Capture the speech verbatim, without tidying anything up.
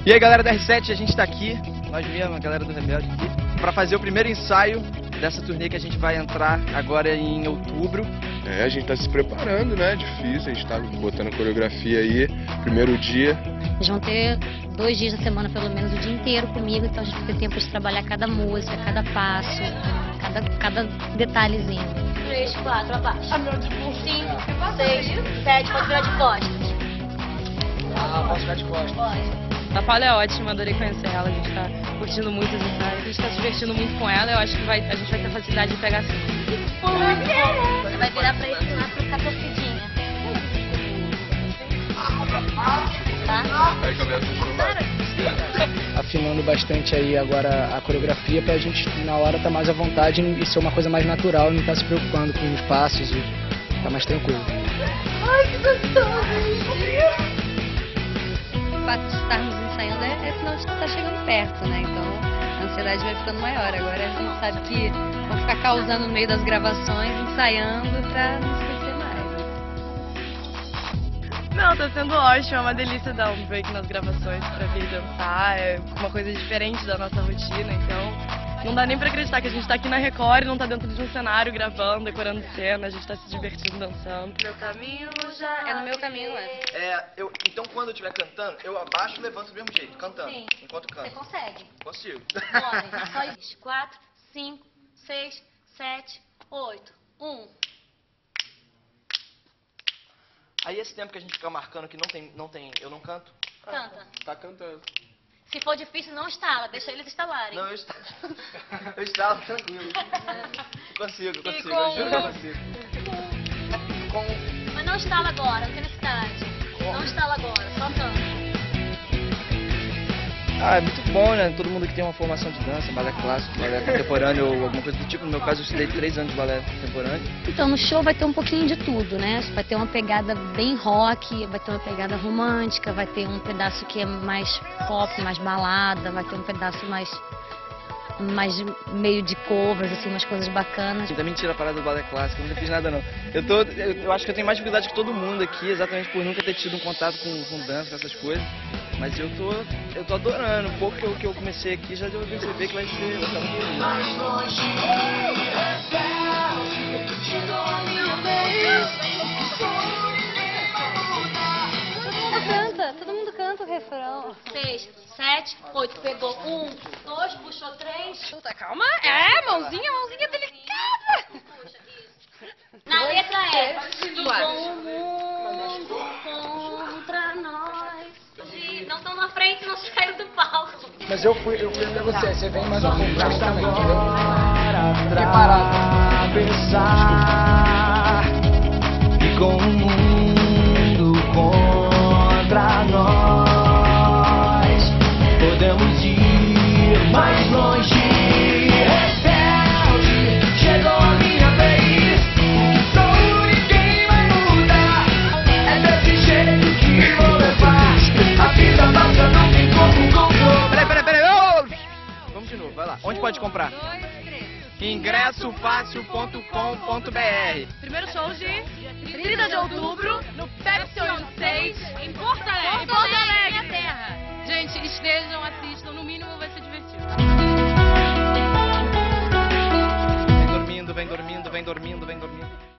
E aí, galera da R sete, a gente tá aqui, nós mesmos, a galera do Rebelde aqui, pra fazer o primeiro ensaio dessa turnê que a gente vai entrar agora em outubro. É, a gente tá se preparando, né? É difícil, a gente tá botando a coreografia aí, primeiro dia. Eles vão ter dois dias da semana, pelo menos, o dia inteiro comigo, então a gente vai ter tempo de trabalhar cada música, cada passo, cada, cada detalhezinho. Três, quatro, abaixo. Cinco, seis, sete, pode virar de costas. Ah, posso ficar de costas. Pode. A Paula é ótima, adorei conhecer ela, a gente tá curtindo muito os ensaios, a gente tá se divertindo muito com ela, eu acho que vai, a gente vai ter facilidade de pegar assim. Você vai virar pra ele lá pra ficar torcidinha. Tá? Aí começa a afinando bastante aí agora a coreografia pra gente na hora tá mais à vontade e ser uma coisa mais natural, não tá se preocupando com os passos e tá mais tranquilo. Ai, que gostoso! O fato de estarmos ensaiando é, é sinal de que está chegando perto, né? Então a ansiedade vai ficando maior. Agora a gente sabe que vamos ficar causando no meio das gravações, ensaiando pra não esquecer mais. Não, tá sendo ótimo, é uma delícia dar um break nas gravações pra vir dançar, é uma coisa diferente da nossa rotina, então não dá nem pra acreditar que a gente tá aqui na Record e não tá dentro de um cenário gravando, decorando cena, a gente tá se divertindo dançando. Meu caminho já... É no meu caminho, é. É, eu, então quando eu estiver cantando, eu abaixo e levanto do mesmo jeito, cantando, Sim. enquanto Você canto. consegue? Consigo. Bora, só isso. Quatro, cinco, seis, sete, oito. Um. Aí esse tempo que a gente fica marcando que não tem, não tem, eu não canto, Canta. Tá cantando. Se for difícil, não estala. Deixa eles estalarem. não, eu estalo, eu estalo tranquilo. Eu consigo, eu consigo, com- eu juro que eu consigo. Com... Mas não estala agora, não tem necessidade. Não estala agora, só canta. Ah, é muito bom, né? Todo mundo que tem uma formação de dança, balé clássico, balé contemporâneo ou alguma coisa do tipo. No meu caso, eu estudei três anos de balé contemporâneo. Então no show vai ter um pouquinho de tudo, né? Vai ter uma pegada bem rock, vai ter uma pegada romântica, vai ter um pedaço que é mais pop, mais balada, vai ter um pedaço mais, mais de- meio de covers, assim, umas coisas bacanas. Ainda mentira a parada do balé clássico, eu nunca fiz nada não. Eu, tô, eu, eu acho que eu tenho mais dificuldade que todo mundo aqui, exatamente por nunca ter tido um contato com, com dança, com essas coisas. Mas eu tô, eu tô adorando. Um pouco que eu, que eu comecei aqui já deu pra perceber que vai ser, vai ser muito lindo. Todo mundo canta, todo mundo canta o refrão. Seis, sete, oito. Pegou um, dois, puxou três. Puta, calma, é, mãozinha, mãozinha delicada. Puxa, isso. Na letra é ficou o mundo contra nós. E não estão na frente, não saíram do palco. Mas eu fui, eu fui até você, você vem mais um pouco justamente, entendeu? Preparado. E com o mundo contra nós, podemos ir mais longe. Rebelde, chegou a minha vez. Sou ninguém vai mudar. É desse jeito que vou levar. A vida nossa não tem como controlar. Peraí, peraí, peraí. Ô! Vamos de novo, vai lá. Onde pode comprar? ingresso fácil ponto com ponto br. Primeiro show de trinta de outubro no Pepsi seis em Porto Alegre. Porto Alegre, minha terra. Gente, estejam, assistam, no mínimo vai ser divertido. Vem dormindo, vem dormindo, vem dormindo, vem dormindo.